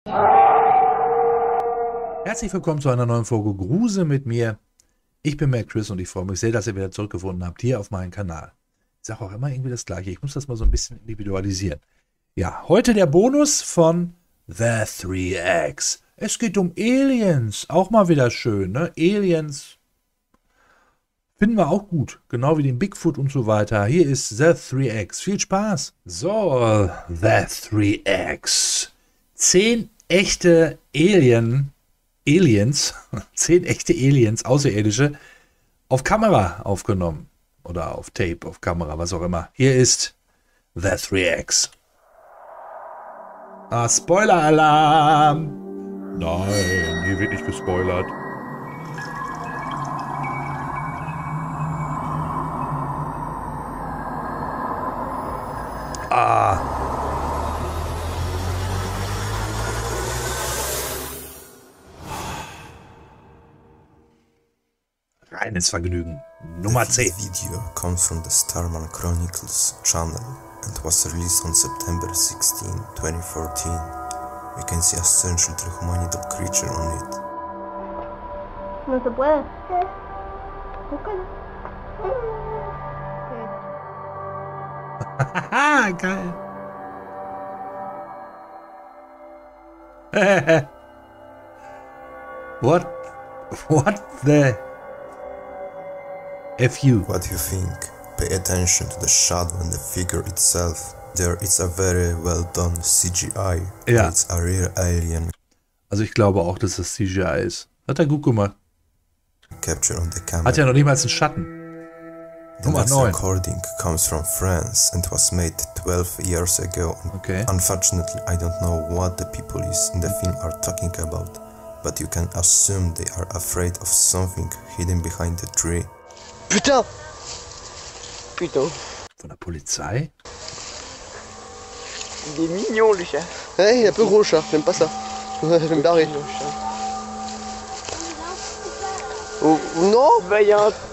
Herzlich willkommen zu einer neuen Folge Grusel mit mir. Ich bin Chris und ich freue mich sehr, dass ihr wieder zurückgefunden habt hier auf meinem Kanal. Ich sage auch immer irgendwie das Gleiche. Ich muss das mal so ein bisschen individualisieren. Ja, heute der Bonus von The 3X. Es geht um Aliens. Auch mal wieder schön, ne? Aliens finden wir auch gut. Genau wie den Bigfoot und so weiter. Hier ist The 3X. Viel Spaß. So, The 3X. 10 echte Aliens, 10 echte Aliens, Außerirdische, auf Kamera aufgenommen. Oder auf Tape, auf Kamera, was auch immer. Hier ist The 3X. Ah, Spoiler-Alarm! Nein, hier wird nicht gespoilert. Ah. Reines Vergnügen. Nummer 10. The video comes from the Starman Chronicles channel and was released on September 16, 2014. We can see a strangely humanoid creature on it. No se puede. Búscalo. Haha, geil. What the FU? What do you think? Pay attention to the shadow and the figure itself. There is a very well done CGI. Ja. It's a real alien Also ich glaube auch, dass das CGI ist. Hat er gut gemacht. captured on the camera. Hat ja noch niemals einen Schatten. The Nummer next 9. recording comes from France and was made 12 years ago. Okay. Unfortunately, I don't know what the people in the film are talking about, but you can assume they are afraid of something hidden behind the tree. Putain! Putain. Von der Polizei? Il est mignon le chat. Ouais, il est un peu gros le chat, j'aime pas ça. Je vais me barrer. Mignon, le chat. Oh, non. Bah y'a un...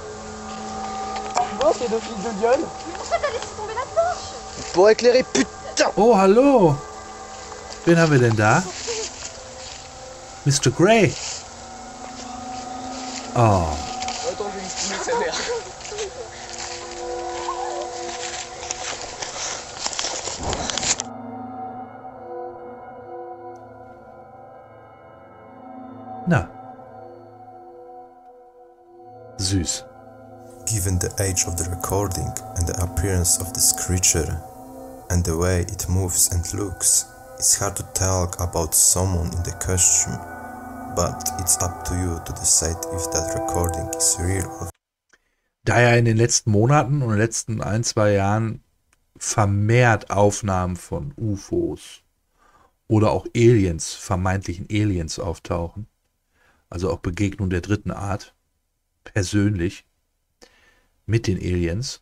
Oh, pédophile de gueule. Mais pourquoi t'as laissé tomber la torche? Pour éclairer, putain. Oh, hallo. Wen haben wir denn da? Mr. Grey. Oh. Attends, je vais estimer sa mère. Na. Süß. Given the age of the recording and the appearance of this creature and the way it moves and looks, it's hard to talk about someone in the costume, but it's up to you to decide if that recording is real or Da ja in den letzten Monaten und in den letzten 1-2 Jahren vermehrt Aufnahmen von UFOs oder auch Aliens, vermeintlichen Aliens auftauchen, also auch Begegnung der dritten Art, persönlich mit den Aliens.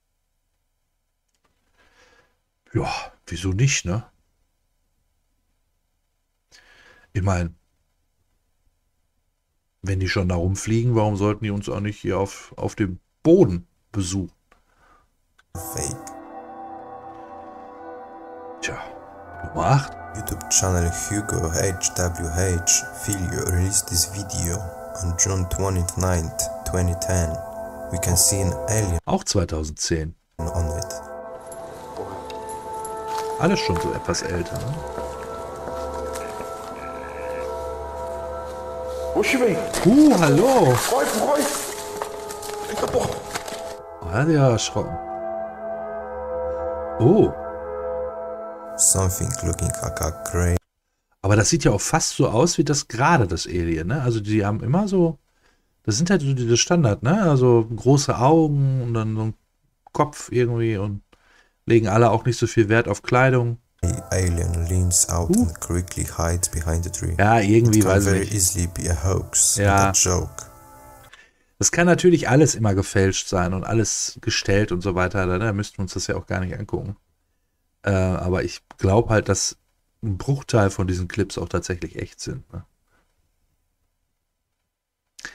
Ja, wieso nicht, ne? Ich meine, wenn die schon da rumfliegen, warum sollten die uns auch nicht hier auf dem Boden besuchen? fake. Tja, Nummer 8. YouTube channel Hugo HWH Filio released this video on June 29th, 2010. We can see an alien Auch 2010. on it. Alles schon so etwas älter, ne? Oh, je suis bien. Hallo! Roy. Oh, hat ja erschrocken. Oh, Something looking like a grey aber das sieht ja auch fast so aus wie das gerade, das Alien, ne? Also die haben immer so, das sind halt so diese Standard, ne? Also große Augen und dann so ein Kopf irgendwie und legen alle auch nicht so viel Wert auf Kleidung. alien leans out and quickly hides behind the tree. Ja, irgendwie It can weiß ich very nicht. easily be a hoax Ja. and a joke. Das kann natürlich alles immer gefälscht sein und alles gestellt und so weiter. Da müssten wir uns das ja auch gar nicht angucken. Aber ich glaube halt, dass ein Bruchteil von diesen Clips auch tatsächlich echt sind. Ne?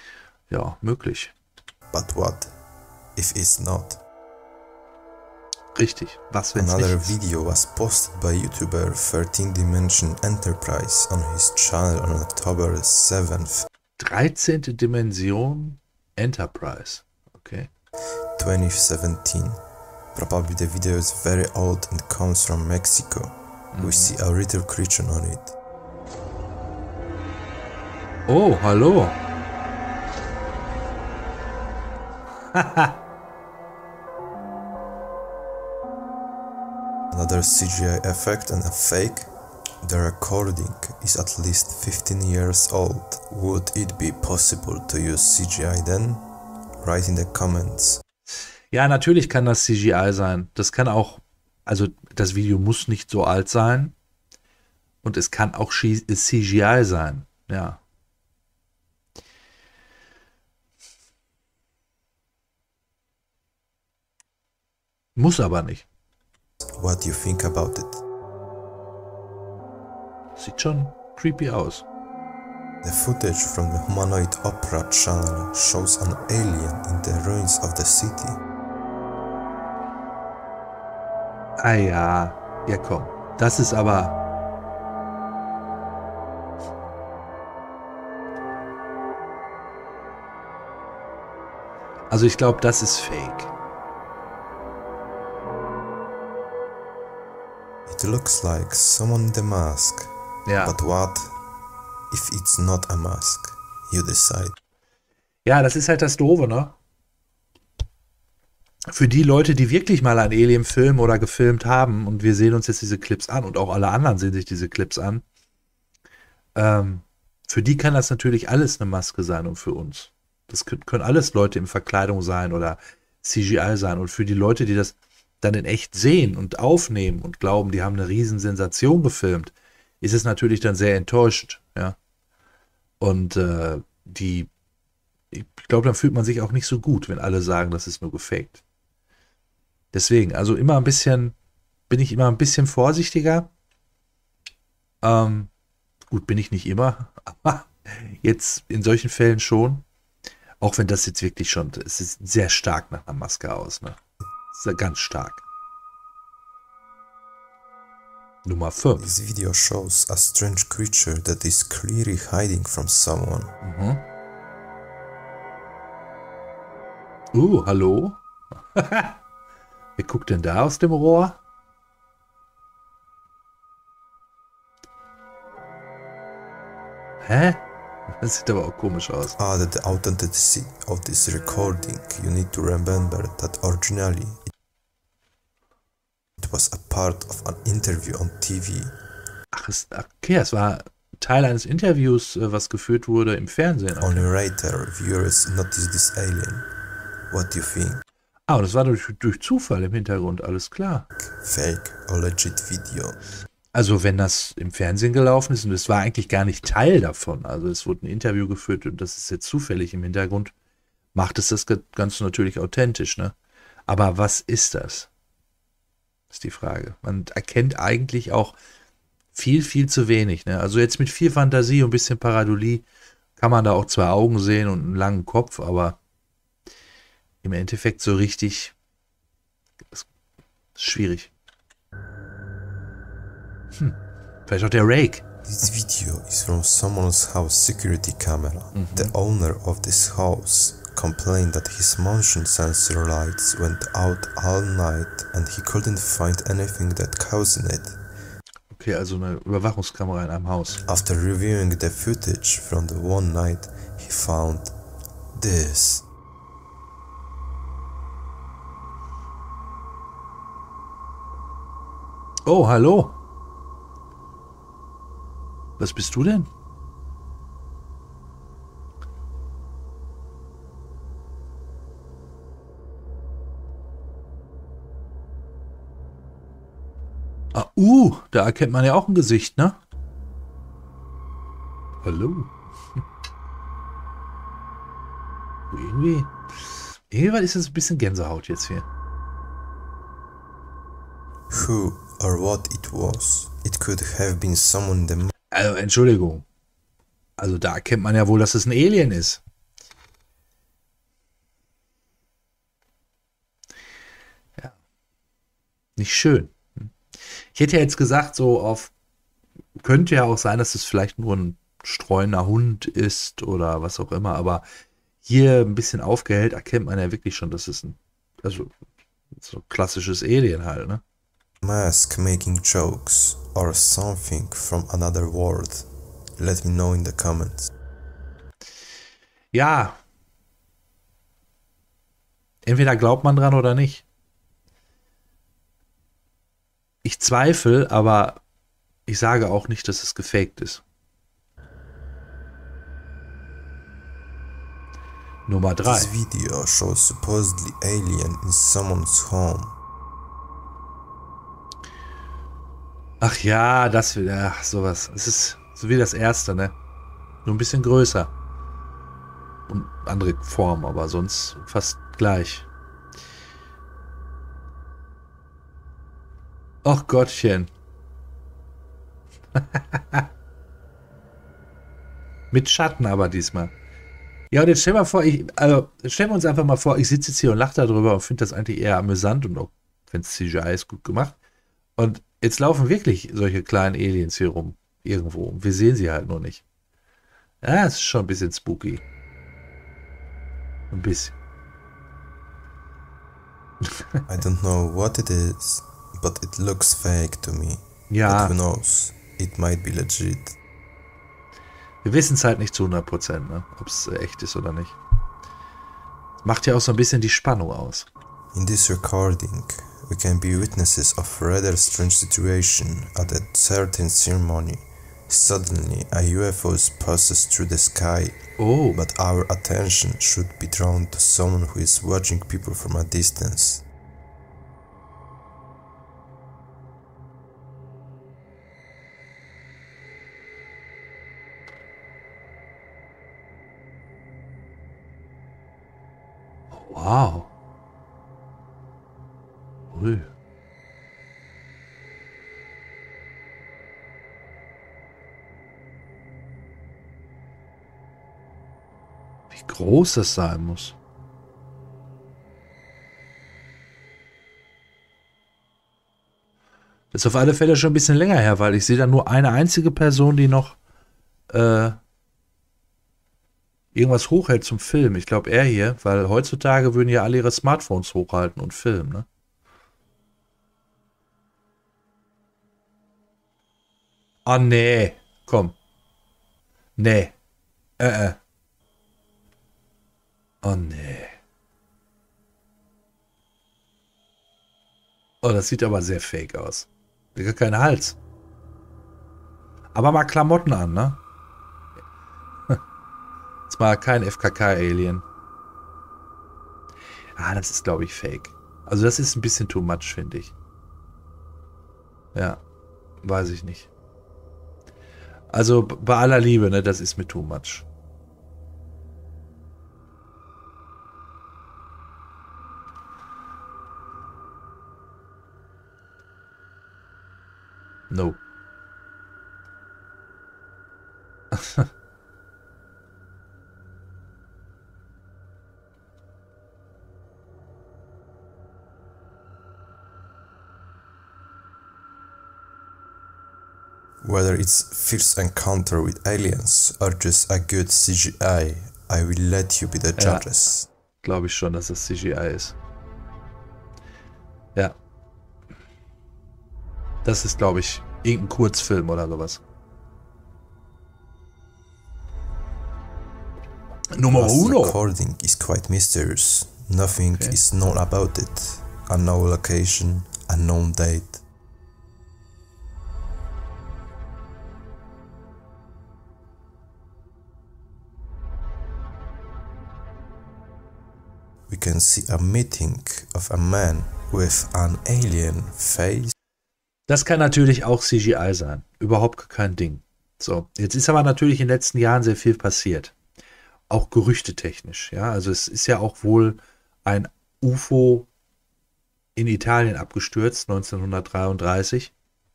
Ja, möglich. But what if it's not? Richtig. Was, wenn es Another nicht ist? video was posted by YouTuber 13 Dimension Enterprise on his channel on October 7th, 13. Dimension Enterprise. Okay. 2017. Probably the video is very old and comes from Mexico. We see a little creature on it. Oh, hallo. Another CGI effect and a fake. The recording is at least 15 years old. Would it be possible to use CGI then? Write in the comments. Ja, natürlich kann das CGI sein. Das kann auch, also das Video muss nicht so alt sein. Und es kann auch CGI sein. Ja. Muss aber nicht. What do you think about it? Sieht schon creepy aus. The footage from the Humanoid Opera channel shows an alien in the ruins of the city. Ah ja, ja komm. Das ist aber... Also ich glaube, das ist fake. It looks like someone in the mask. Ja. But what if it's not a mask? You decide. Ja, das ist halt das Doofe, ne? Für die Leute, die wirklich mal ein Alien filmen oder gefilmt haben, und wir sehen uns jetzt diese Clips an, und auch alle anderen sehen sich diese Clips an, für die kann das natürlich alles eine Maske sein und für uns. Das können alles Leute in Verkleidung sein oder CGI sein. Und für die Leute, die das dann in echt sehen und aufnehmen und glauben, die haben eine riesen Sensation gefilmt, ist es natürlich dann sehr enttäuscht, ja. Und ich glaube, dann fühlt man sich auch nicht so gut, wenn alle sagen, das ist nur gefaked. Deswegen, also bin ich immer ein bisschen vorsichtiger. Gut, bin ich nicht immer, aber jetzt in solchen Fällen schon. Auch wenn das jetzt wirklich schon, es sieht sehr stark nach einer Maske aus, ne? Ist ja ganz stark. Nummer 5. This video shows a strange creature that is clearly hiding from someone. Hallo? Wer guckt denn da aus dem Rohr? Hä? Das sieht aber auch komisch aus. The authenticity of this recording. You need to remember that originally it was a part of an interview on TV. Ach, okay, es war Teil eines Interviews, was geführt wurde im Fernsehen. Only later viewers noticed this alien. What do you think? Und das war durch Zufall im Hintergrund, alles klar. Fake or legit video? Also wenn das im Fernsehen gelaufen ist und es war eigentlich gar nicht Teil davon, also es wurde ein Interview geführt und das ist jetzt zufällig im Hintergrund, macht es das Ganze natürlich authentisch, ne? Aber was ist das? Ist die Frage. Man erkennt eigentlich auch viel, viel zu wenig, ne? Also jetzt mit viel Fantasie und ein bisschen Pareidolie kann man da auch zwei Augen sehen und einen langen Kopf, aber im Endeffekt so richtig ist schwierig. Vielleicht auch der Rake. This video is from someone's house security camera. The owner of this house complained that his motion sensor lights went out all night and he couldn't find anything that caused it. Okay, also eine Überwachungskamera in einem Haus. After reviewing the footage from the one night, he found this. Oh, hallo. Was bist du denn? Da erkennt man ja auch ein Gesicht, ne? Hallo. Irgendwie ist es ein bisschen Gänsehaut jetzt hier. Who or what it was. It could have been someone in the... Also, Entschuldigung. Also da erkennt man ja wohl, dass es ein Alien ist. Ja. Nicht schön. Ich hätte ja jetzt gesagt, so auf, könnte ja auch sein, dass es vielleicht nur ein streuender Hund ist oder was auch immer, aber hier ein bisschen aufgehellt erkennt man ja wirklich schon, dass es ein, also so klassisches Alien halt, ne? Mask making jokes or something from another world? Let me know in the comments. Ja, entweder glaubt man dran oder nicht. Ich zweifle, aber ich sage auch nicht, dass es gefaked ist. Nummer 3. This video shows supposedly alien in someone's home. Ach ja, das wieder, ach, sowas. Es ist so wie das erste, ne? Nur ein bisschen größer. Und andere Form, aber sonst fast gleich. Ach Gottchen. Mit Schatten aber diesmal. Ja, und jetzt stellen wir vor, stellen wir uns einfach mal vor, ich sitze jetzt hier und lache darüber und finde das eigentlich eher amüsant und auch, wenn es CGI ist, gut gemacht. Und jetzt laufen wirklich solche kleinen Aliens hier rum, irgendwo. Und wir sehen sie halt nur nicht. Ja, es ist schon ein bisschen spooky. Ein bisschen. I don't know what it is, but it looks fake to me. Ja. But who knows? It might be legit. Wir wissen es halt nicht zu 100%, ne? Ob es echt ist oder nicht. Das macht ja auch so ein bisschen die Spannung aus. In this recording, we can be witnesses of a rather strange situation at a certain ceremony. Suddenly, a UFO passes through the sky, Oh, but our attention should be drawn to someone who is watching people from a distance. wow. Ui. Wie groß das sein muss. Das ist auf alle Fälle schon ein bisschen länger her, weil ich sehe da nur eine einzige Person, die noch irgendwas hochhält zum Film. Ich glaube, er hier, weil heutzutage würden ja alle ihre Smartphones hochhalten und filmen, ne? Ah, nee. Komm. Nee. Oh, nee. Oh, das sieht aber sehr fake aus. Der hat keinen Hals. Aber mal Klamotten an, ne? Ist mal kein FKK-Alien. Ah, das ist, glaube ich, fake. Also das ist ein bisschen too much, finde ich. Ja, weiß ich nicht. Also bei aller Liebe, ne, das ist mir too much. No. Whether it's first encounter with aliens or just a good CGI, I will let you be the Ja. judges. Glaube ich schon, dass das CGI ist. Ja. Das ist, glaube ich, irgendein Kurzfilm oder sowas. Nummer Last uno. recording is quite mysterious. Nothing Okay. is known about it. Unknown location, unknown date. We can see a meeting of a man with an alien face. Das kann natürlich auch CGI sein. Überhaupt kein Ding. So, jetzt ist aber natürlich in den letzten Jahren sehr viel passiert. Auch gerüchtetechnisch. Ja, also es ist ja auch wohl ein UFO in Italien abgestürzt, 1933.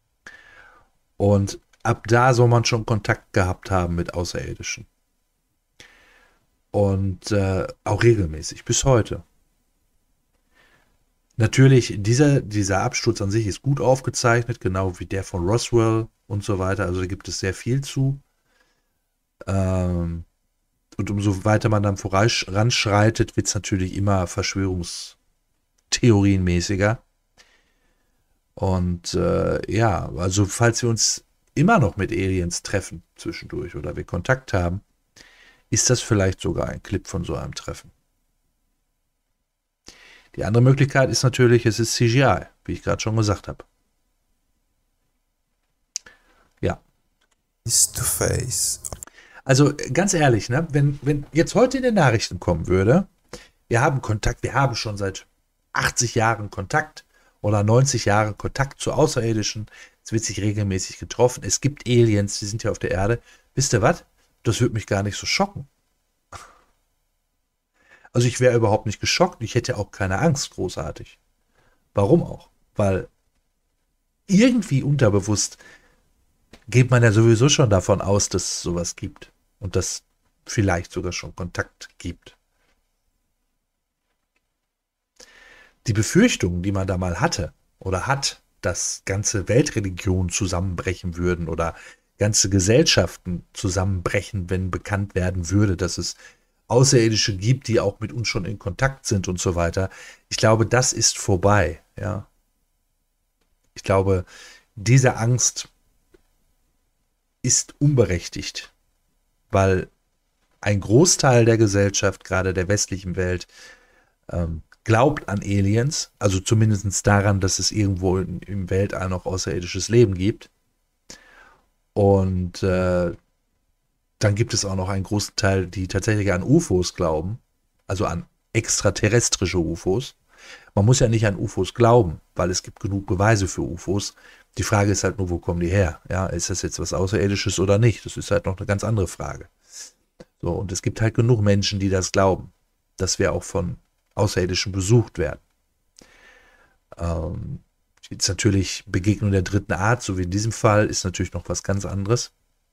Und ab da soll man schon Kontakt gehabt haben mit Außerirdischen. Und auch regelmäßig, bis heute. Natürlich, dieser Absturz an sich ist gut aufgezeichnet, genau wie der von Roswell und so weiter. Also da gibt es sehr viel zu. Und umso weiter man dann voranschreitet, wird es natürlich immer verschwörungstheorienmäßiger. Und ja, also falls wir uns immer noch mit Aliens treffen zwischendurch oder wir Kontakt haben, ist das vielleicht sogar ein Clip von so einem Treffen. Die andere Möglichkeit ist natürlich, es ist CGI, wie ich gerade schon gesagt habe. Ja. Face to face. Also ganz ehrlich, ne, wenn jetzt heute in den Nachrichten kommen würde, wir haben Kontakt, wir haben schon seit 80 Jahren Kontakt oder 90 Jahren Kontakt zu Außerirdischen, es wird sich regelmäßig getroffen, es gibt Aliens, die sind ja auf der Erde. Wisst ihr was? Das würde mich gar nicht so schocken. Also ich wäre überhaupt nicht geschockt, ich hätte auch keine Angst, großartig. Warum auch? Weil irgendwie unterbewusst geht man ja sowieso schon davon aus, dass es sowas gibt und dass vielleicht sogar schon Kontakt gibt. Die Befürchtungen, die man da mal hatte oder hat, dass ganze Weltreligionen zusammenbrechen würden oder ganze Gesellschaften zusammenbrechen, wenn bekannt werden würde, dass es Außerirdische gibt, die auch mit uns schon in Kontakt sind und so weiter. Ich glaube, das ist vorbei. Ja. Ich glaube, diese Angst ist unberechtigt, weil ein Großteil der Gesellschaft, gerade der westlichen Welt, glaubt an Aliens, also zumindest daran, dass es irgendwo im Weltall noch außerirdisches Leben gibt. Und dann gibt es auch noch einen großen Teil, die tatsächlich an UFOs glauben, also an extraterrestrische UFOs. Man muss ja nicht an UFOs glauben, weil es gibt genug Beweise für UFOs. Die Frage ist halt nur, wo kommen die her? Ja, ist das jetzt was Außerirdisches oder nicht? Das ist halt noch eine ganz andere Frage. So, und es gibt halt genug Menschen, die das glauben, dass wir auch von Außerirdischen besucht werden. Jetzt natürlich Begegnung der dritten Art, so wie in diesem Fall, ist natürlich noch was ganz anderes.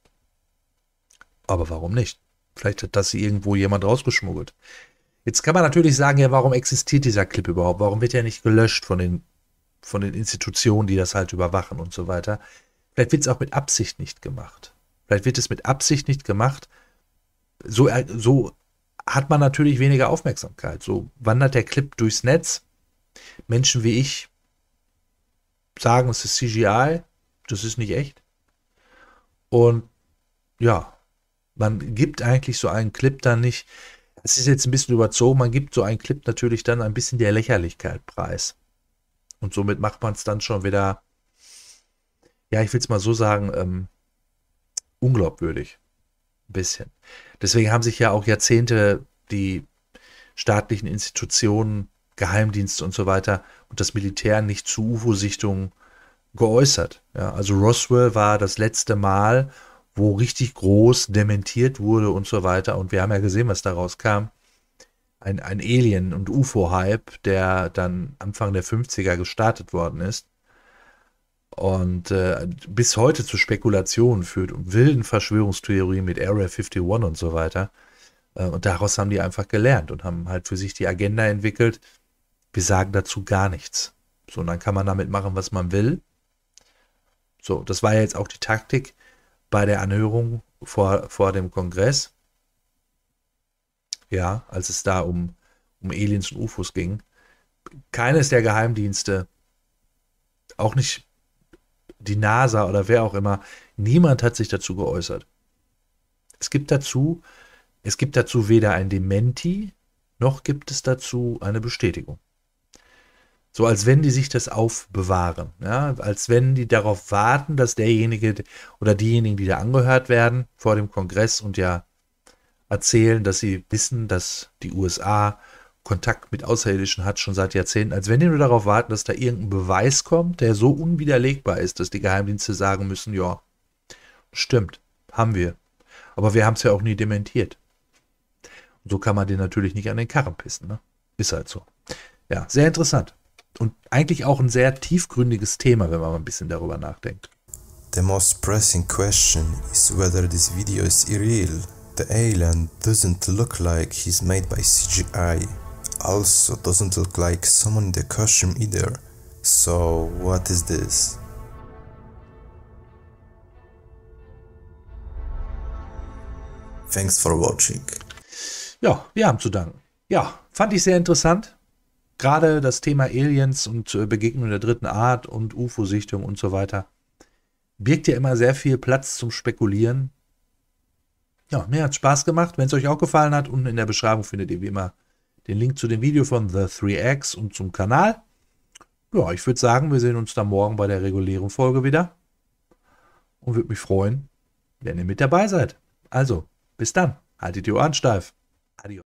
Aber warum nicht? Vielleicht hat das irgendwo jemand rausgeschmuggelt. Jetzt kann man natürlich sagen, ja, warum existiert dieser Clip überhaupt? Warum wird er nicht gelöscht von den Institutionen, die das halt überwachen und so weiter? Vielleicht wird es auch mit Absicht nicht gemacht. Vielleicht wird es mit Absicht nicht gemacht. So hat man natürlich weniger Aufmerksamkeit. So wandert der Clip durchs Netz. Menschen wie ich sagen, es ist CGI, das ist nicht echt. Und ja, man gibt eigentlich so einen Clip dann nicht, es ist jetzt ein bisschen überzogen, man gibt so einen Clip natürlich dann ein bisschen der Lächerlichkeit preis. Und somit macht man es dann schon wieder, ja, ich will es mal so sagen, unglaubwürdig. Ein bisschen. Deswegen haben sich ja auch Jahrzehnte die staatlichen Institutionen, Geheimdienste und so weiter und das Militär nicht zu UFO-Sichtungen geäußert. Ja, also Roswell war das letzte Mal, wo richtig groß dementiert wurde und so weiter. Und wir haben ja gesehen, was daraus kam. Ein Alien- und UFO-Hype, der dann Anfang der 50er gestartet worden ist. Und bis heute zu Spekulationen führt und wilden Verschwörungstheorien mit Area 51 und so weiter. Und daraus haben die einfach gelernt und haben halt für sich die Agenda entwickelt. Wir sagen dazu gar nichts. So, und dann kann man damit machen, was man will. So, das war ja jetzt auch die Taktik bei der Anhörung vor dem Kongress. Ja, als es da um Aliens und UFOs ging. Keines der Geheimdienste, auch nicht die NASA oder wer auch immer, niemand hat sich dazu geäußert. Es gibt dazu weder ein Dementi, noch gibt es dazu eine Bestätigung. So als wenn die sich das aufbewahren, ja, als wenn die darauf warten, dass derjenige oder diejenigen, die da angehört werden vor dem Kongress und ja erzählen, dass sie wissen, dass die USA Kontakt mit Außerirdischen hat, schon seit Jahrzehnten, als wenn die nur darauf warten, dass da irgendein Beweis kommt, der so unwiderlegbar ist, dass die Geheimdienste sagen müssen, ja, stimmt, haben wir. Aber wir haben es ja auch nie dementiert. Und so kann man den natürlich nicht an den Karren pissen, ne? Ist halt so. Ja, sehr interessant. Und eigentlich auch ein sehr tiefgründiges Thema, wenn man mal ein bisschen darüber nachdenkt. The most pressing question is whether this video is irreal. The alien doesn't look like he's made by CGI. also doesn't look like someone in the costume either. So what is this? Thanks for watching. Ja, wir haben zu danken. Ja, fand ich sehr interessant. Gerade das Thema Aliens und Begegnung der dritten Art und UFO-Sichtung und so weiter birgt ja immer sehr viel Platz zum Spekulieren. Ja, mir hat Spaß gemacht. Wenn es euch auch gefallen hat, unten in der Beschreibung findet ihr wie immer den Link zu dem Video von The 3X und zum Kanal. Ja, ich würde sagen, wir sehen uns dann morgen bei der regulären Folge wieder. Und würde mich freuen, wenn ihr mit dabei seid. Also, bis dann. Haltet die Ohren steif. Adios.